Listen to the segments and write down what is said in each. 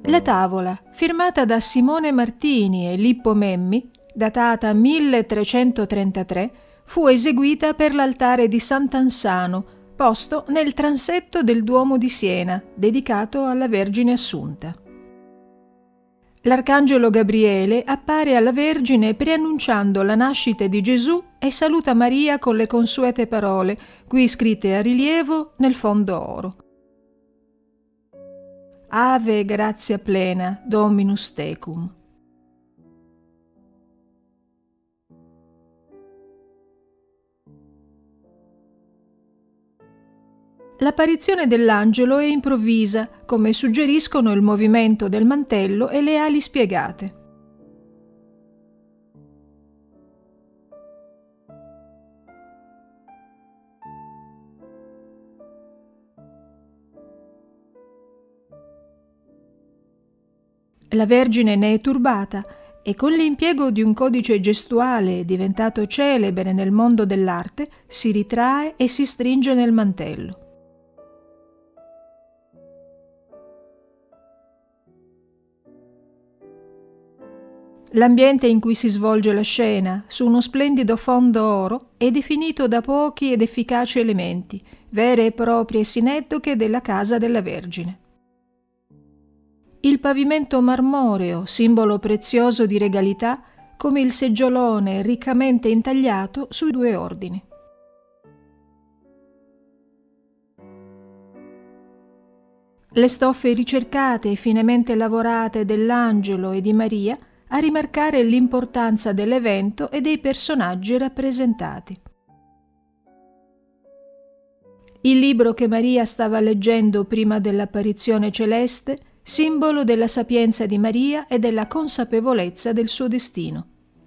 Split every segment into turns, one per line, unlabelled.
La tavola, firmata da Simone Martini e Lippo Memmi, datata 1333, fu eseguita per l'altare di Sant'Ansano, posto nel transetto del Duomo di Siena, dedicato alla Vergine Assunta. L'arcangelo Gabriele appare alla Vergine preannunciando la nascita di Gesù e saluta Maria con le consuete parole, qui scritte a rilievo nel fondo oro. Ave grazia plena, Dominus tecum. L'apparizione dell'angelo è improvvisa, come suggeriscono il movimento del mantello e le ali spiegate. La Vergine ne è turbata e con l'impiego di un codice gestuale diventato celebre nel mondo dell'arte si ritrae e si stringe nel mantello. L'ambiente in cui si svolge la scena, su uno splendido fondo oro, è definito da pochi ed efficaci elementi, vere e proprie sineddoche della casa della Vergine. Il pavimento marmoreo, simbolo prezioso di regalità, come il seggiolone riccamente intagliato sui due ordini. Le stoffe ricercate e finemente lavorate dell'angelo e di Maria a rimarcare l'importanza dell'evento e dei personaggi rappresentati. Il libro che Maria stava leggendo prima dell'apparizione celeste, simbolo della sapienza di Maria e della consapevolezza del suo destino.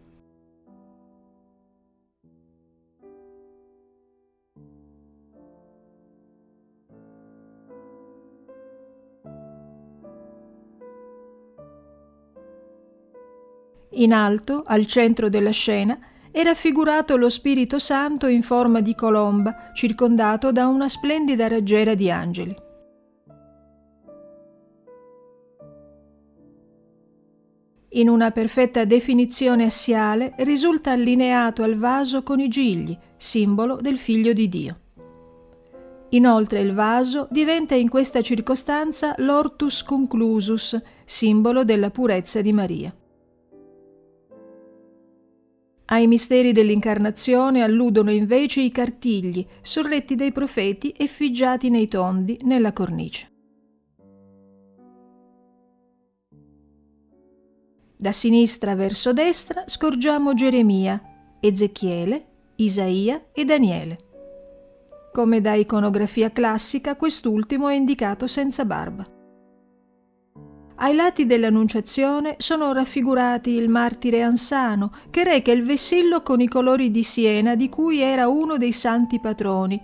In alto, al centro della scena, è raffigurato lo Spirito Santo in forma di colomba, circondato da una splendida raggiera di angeli. In una perfetta definizione assiale risulta allineato al vaso con i gigli, simbolo del Figlio di Dio. Inoltre il vaso diventa in questa circostanza l'ortus conclusus, simbolo della purezza di Maria. Ai misteri dell'incarnazione alludono invece i cartigli, sorretti dai profeti effigiati nei tondi nella cornice. Da sinistra verso destra scorgiamo Geremia, Ezechiele, Isaia e Daniele. Come da iconografia classica, quest'ultimo è indicato senza barba. Ai lati dell'Annunciazione sono raffigurati il martire Ansano, che reca il vessillo con i colori di Siena di cui era uno dei santi patroni.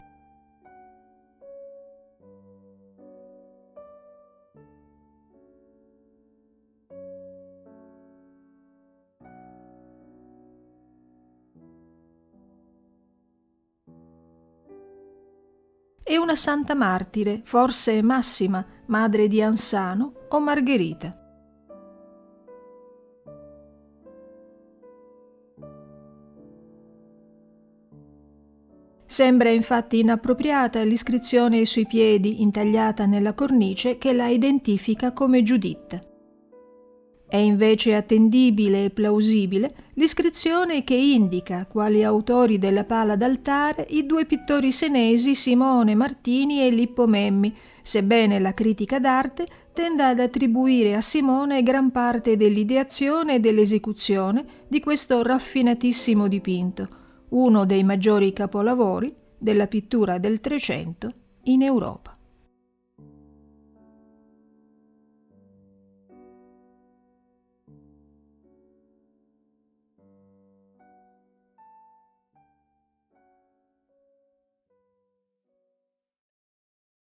E una santa martire, forse Massima, madre di Ansano, o Margherita. Sembra infatti inappropriata l'iscrizione sui piedi intagliata nella cornice che la identifica come Giuditta. È invece attendibile e plausibile l'iscrizione che indica, quali autori della pala d'altare, i due pittori senesi Simone Martini e Lippo Memmi, sebbene la critica d'arte tenda ad attribuire a Simone gran parte dell'ideazione e dell'esecuzione di questo raffinatissimo dipinto, uno dei maggiori capolavori della pittura del Trecento in Europa.